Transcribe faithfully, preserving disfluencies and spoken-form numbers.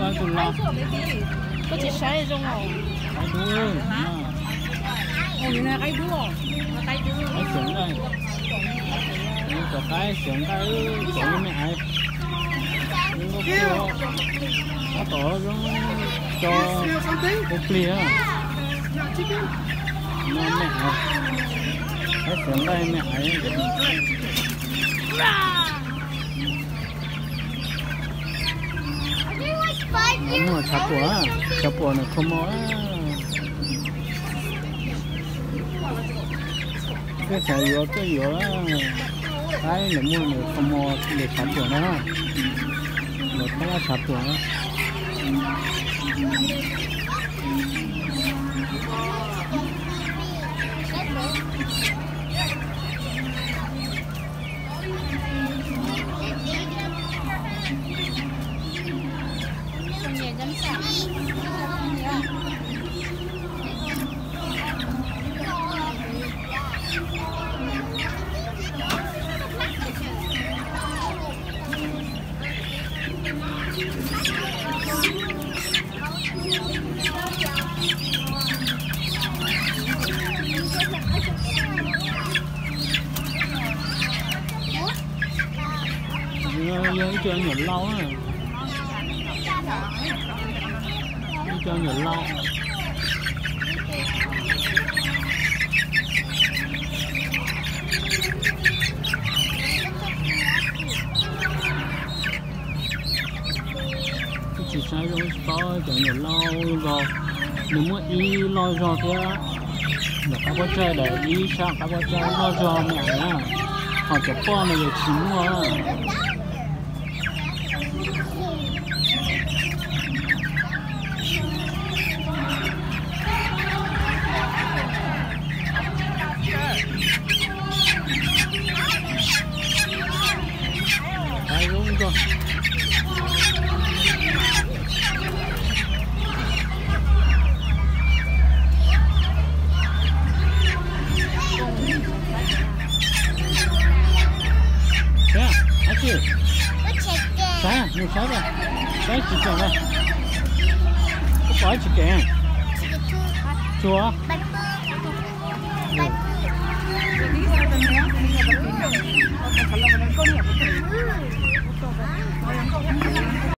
cái tụi lo có chỉ sai trong rồi cái đuôi ồ như này cái đuôi cái đuôi cái sướng đây nhưng có cái sướng cái chỗ như mẹ ấy nhưng có kia nó tổ giống cho cô kia nó mẹ cái sướng đây mẹ ấy nó mà chắp bùa chắp bùa nó không mó cái xài vô cái vô cái nó mua nó không mò để chắp bùa nó nó không có chắp bùa nó Lên chơi nhện lâu á, chơi nhện lâu. Chỉ sai rồi có chơi nhện lâu rồi, nếu mà y lo rồi thế á, là các bác chơi để y sao các bác chơi lo rồi mẹ á, họ cho con này được chín rồi. Đúng rồi. Thế à? Hả chị? Sao à? Nhiều sao rồi? Đấy chị chồng đây. Có phải chị kẻ à? Chùa?